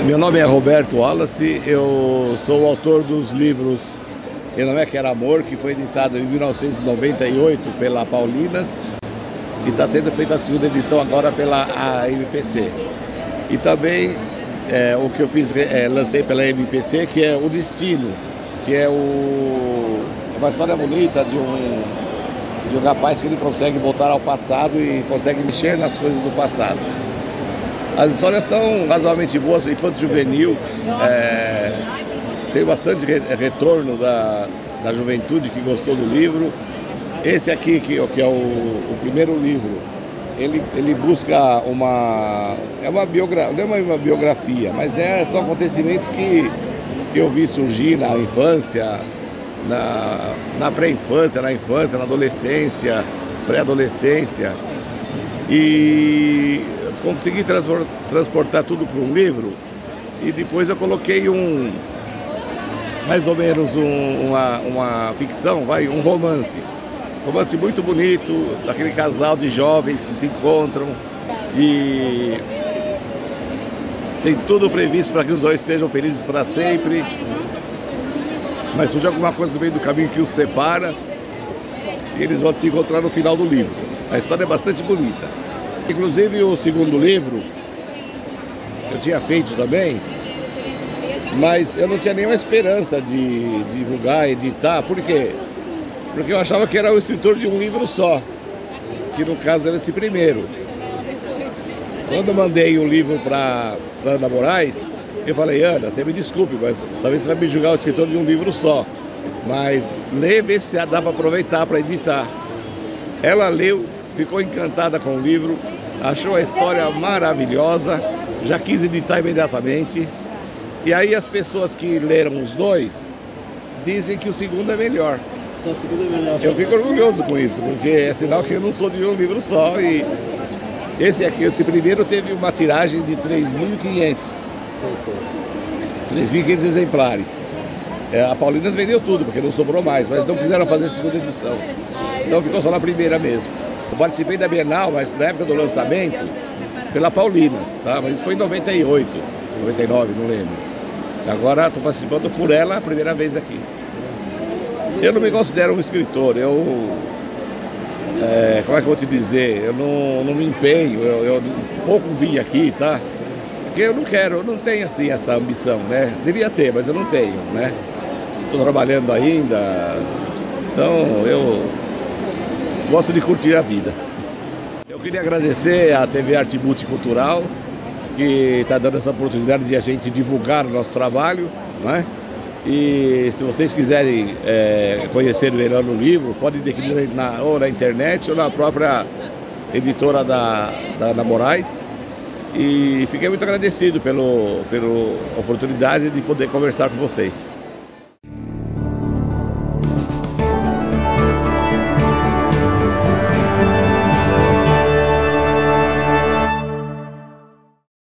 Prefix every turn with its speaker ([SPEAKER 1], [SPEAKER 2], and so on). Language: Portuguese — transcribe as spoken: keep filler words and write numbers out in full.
[SPEAKER 1] Meu nome é Roberto Wallace, eu sou o autor dos livros E Não É Que Era Amor, que foi editado em mil novecentos e noventa e oito pela Paulinas e está sendo feita a segunda edição agora pela A M P C. E também é, o que eu fiz, é, lancei pela A M P C, que é O Destino, que é o, uma história bonita de um, de um rapaz que ele consegue voltar ao passado e consegue mexer nas coisas do passado. As histórias são razoavelmente boas, infanto-juvenil, é, tem bastante re retorno da, da juventude que gostou do livro. Esse aqui, que, que é o, o primeiro livro, ele, ele busca uma... é uma biografia, não é uma biografia, mas é, são acontecimentos que eu vi surgir na infância, na, na pré-infância, na infância, na adolescência, pré-adolescência. E consegui transportar tudo para um livro e depois eu coloquei um, mais ou menos um, uma, uma ficção, vai, um romance. Romance muito bonito, daquele casal de jovens que se encontram e tem tudo previsto para que os dois sejam felizes para sempre. Mas surge alguma coisa no meio do caminho que os separa e eles vão se encontrar no final do livro. A história é bastante bonita. Inclusive o segundo livro eu tinha feito também, mas eu não tinha nenhuma esperança de divulgar, editar. Por quê? Porque eu achava que era o escritor de um livro só, que no caso era esse primeiro. Quando eu mandei o livro para Ana Moraes, eu falei: Ana, você me desculpe, mas talvez você vai me julgar o escritor de um livro só, mas lê, vê se dá para aproveitar para editar. Ela leu, ficou encantada com o livro, achou a história maravilhosa, já quis editar imediatamente. E aí as pessoas que leram os dois dizem que o segundo é melhor.
[SPEAKER 2] O segundo é melhor.
[SPEAKER 1] Eu fico orgulhoso com isso, porque é sinal que eu não sou de um livro só. E esse aqui, esse primeiro, teve uma tiragem de três mil e quinhentos. três mil e quinhentos exemplares. É, a Paulinas vendeu tudo, porque não sobrou mais, mas não quiseram fazer a segunda edição. Então ficou só na primeira mesmo. Eu participei da Bienal, mas na época do lançamento, pela Paulinas, tá? Mas isso foi em noventa e oito, noventa e nove, não lembro. Agora estou participando por ela a primeira vez aqui. Eu não me considero um escritor, eu... É, como é que eu vou te dizer? Eu não, não me empenho, eu, eu pouco vim aqui, tá? Porque eu não quero, eu não tenho assim essa ambição, né? Devia ter, mas eu não tenho, né? Estou trabalhando ainda, então eu gosto de curtir a vida. Eu queria agradecer à T V Arte Multicultural, que está dando essa oportunidade de a gente divulgar o nosso trabalho, né? E se vocês quiserem é, conhecer melhor o livro, pode adquirir na, ou na internet ou na própria editora da, da Ana Moraes. E fiquei muito agradecido pelo, pela oportunidade de poder conversar com vocês.